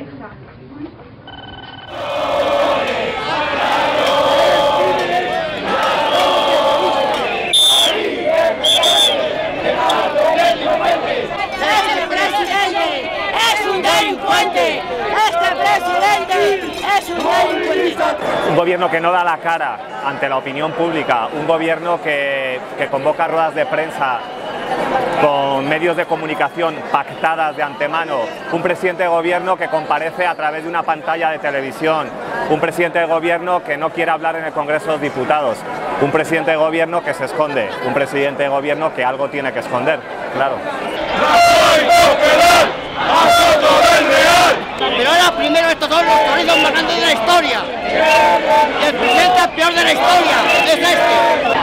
Este presidente es un delincuente. Este presidente es un delincuente. Un gobierno que no da la cara ante la opinión pública, un gobierno que convoca ruedas de prensa con medios de comunicación pactadas de antemano, un presidente de gobierno que comparece a través de una pantalla de televisión, un presidente de gobierno que no quiere hablar en el Congreso de los Diputados, un presidente de gobierno que se esconde, un presidente de gobierno que algo tiene que esconder, claro. Pero ahora primero estos son los corridos más grandes de la historia. Y el presidente peor de la historia es este.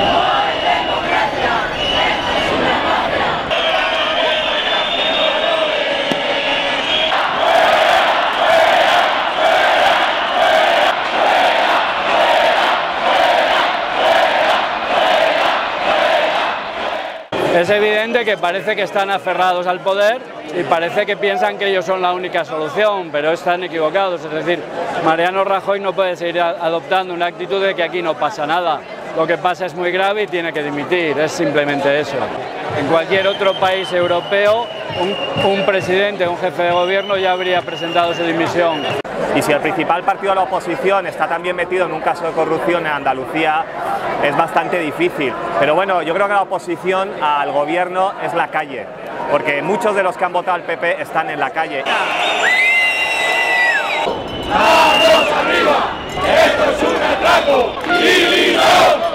Es evidente que parece que están aferrados al poder y parece que piensan que ellos son la única solución, pero están equivocados. Es decir, Mariano Rajoy no puede seguir adoptando una actitud de que aquí no pasa nada. Lo que pasa es muy grave y tiene que dimitir, es simplemente eso. En cualquier otro país europeo, un presidente, un jefe de gobierno ya habría presentado su dimisión. Y si el principal partido de la oposición está también metido en un caso de corrupción en Andalucía, es bastante difícil. Pero bueno, yo creo que la oposición al gobierno es la calle, porque muchos de los que han votado al PP están en la calle. ¡Vamos arriba! ¡Esto es un atraco! ¡División!